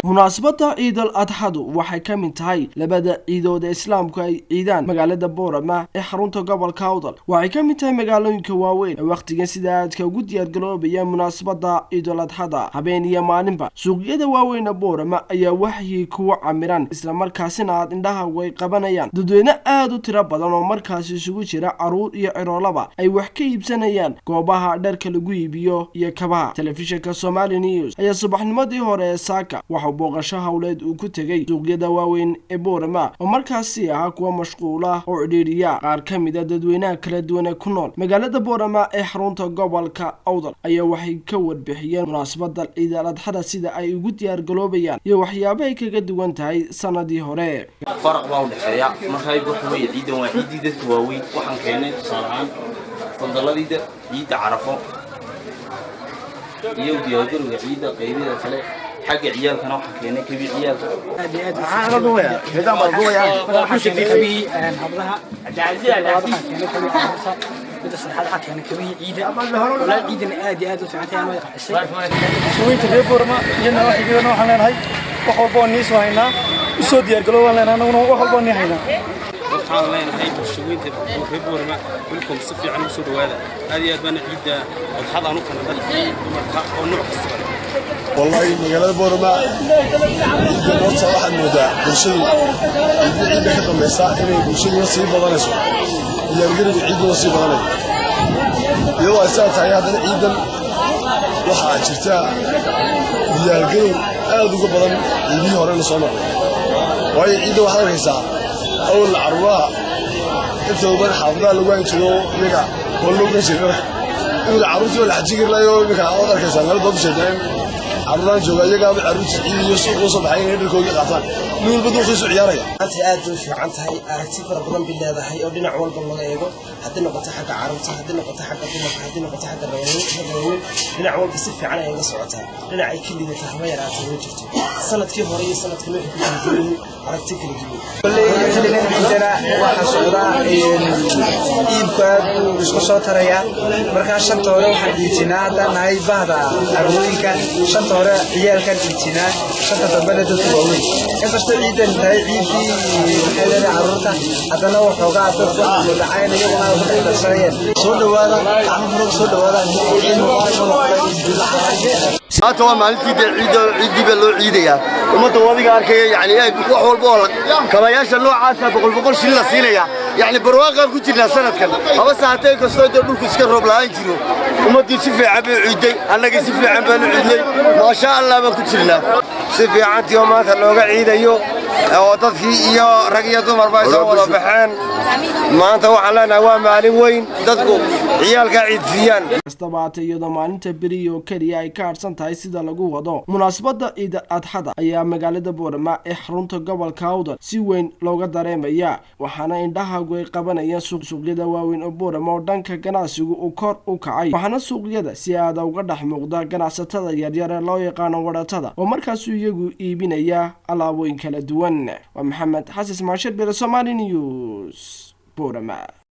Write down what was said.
munaasabada Ciid al-Adha waxay ka mid tahay labada ciidood ee Islaamku ay ciidaan magaalada Boorama ee xarunta gobolka Awdal waxay ka mid tahay magaalooyinka waaweyn ee waqtigan sida aadka ugu diyaar garoobaya munaasabada Ciid al-Adha habeen iyo maalinba suuqyada waaweyn ee Boorama ayaa waxay ku camiran isla markaasina aad indhaha way qabanayaan dadweyne aad u tiro badan oo markaas isugu jira caruur iyo ciroolaba ay wax ka iibsanayaan goobaha dharka lagu iibiyo iyo kabaha telefishinka Somali News ayaa subaxnimadii hore ee saaka waxa booqasho hawleed uu ku tagay suuqyada waaweyn ee Boorama oo markaasi ah kuwa mashquul ah oo cidhiidhiya qaar ka mid ah dadweynaha kala duwan ee ku nool magaalada Boorama ee xarunta gobolka Awdal ayaa waxay ka warbixiyeen munaasabada Ciid al-Adha sida ay ugu diyaar galoobayaan iyo waxyaabaha ay kaga duwan tahay sanadii hore farq baa u dhaxeeya markay waxay ciidan waa ciidii dadka waaweyn waxaan keenay tusaalahaan fadladida ciida Carafo iyo diyaargarowga ciida qaybida kale حق عيال كانوا حكينا كبير عيال. أنا ضويا. هذا ما ضويا. كل شيء كبير حفظها. جاهزين على هذا. بدأ صراحة حكينا كبير عيدا. ولا عيدنا آدي وساعتين ما يخسر. شوي تبي بورما جنا واحد جنا حنا هاي. وحبوني سوينا. وسود يرجلوا لنا أنا وحبوني هنا. وحنا هاي شوي تبي بورما كلكم صفي عن سود هذا. هذه أدوان عيدا. الحظ أنا كنا بنحكي ونروح السفر. والله مجال بورما يقدر صراحة الموضوع بشيء يعيد كذا مساء إنه بشيء نصيب بدنسه يرجع يعيد نصيب بدنه يو أساس هذا عيدا وحاج شتاء يرجع هذا بدن يبيه هرنا صنع ويعيد وحنا حساب أول العروة إنتوا بن حافظة لوين شنو يقع كله بنشيله يقول عروتي ولا حجيك لا يوم يقع أقدر كسر هذا بمشي عرضان جوجا يجا عروس iyo suuq soo baxay dhulkooda qaataan nuul badoo soo ciyaaraya aad u fiican tahay aragti fara badan bilaadahay oo dhinac walba laga eego hadii noqoto xagga carruurta hadii noqoto xagga dumarka hadii noqoto xagga rayuun dhinac walba si fiican ay la socotaa dhinac ay kaliya tahay yaraatay oo jirto sanadkii hore iyo sanadkii loo xigay aragti kala duwan kulleeyna waxa socda iibkaad isku soo taraya marka shanta hore waxa diijinaa danahay bahda arooyinka shanta hore ciyaalkan diijinaa shanta dambe dadku waaweyn inkastoo ciidan tahay ciidii xeelada carruurta hadana waxoogaa dadku mudacayna iyaguna waxay dasayeen soo dhawaada carruur soo dhawaada هذا هو مالتي عيد بلو عيديا وما توادي أركيا يعني وحول بول كما ياشر لو عاسى بقول شيء لصينيا يعني برواقة كتير سنة كذا هذا ساعتين كسر دول كسر ربلاين كيلو وما تشوفي عبي عيدي أنا كسيفي عبي عيدي ما شاء الله ما كتير لا سيفي عند يومات اللي عيد يو وتضحي يا رجية مربع سووا بحان ما أنت وعلى نوام علي وين تذكر عيال قاعد زيان استبعت يوم maalinta beriyo kaliya ay ka harsan tahay sida lagu wado munaasabada Ciid al-Adha ayaa magaalada Boorama ee xarunta gobolka Awdal si weyn looga dareemaya waxaana indhaha ay qabanayaan suuqyada waaweyn oo Boorama oo dhanka ganacsigu uu kor u kacay waxaana suuqyada si aad uga dhex muuqda ganacsatada yaryar ee loo yaqaan wadatada oo markaas iyagu iibinaya alaabooyin kala duwan waa Maxamed Xasan Maashir Somali News Boorama.